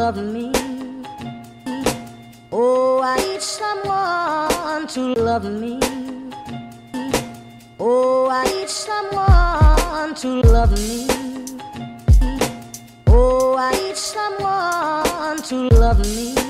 love me. Oh, I need someone to love me. Oh, I need someone to love me. Oh, I need someone to love me.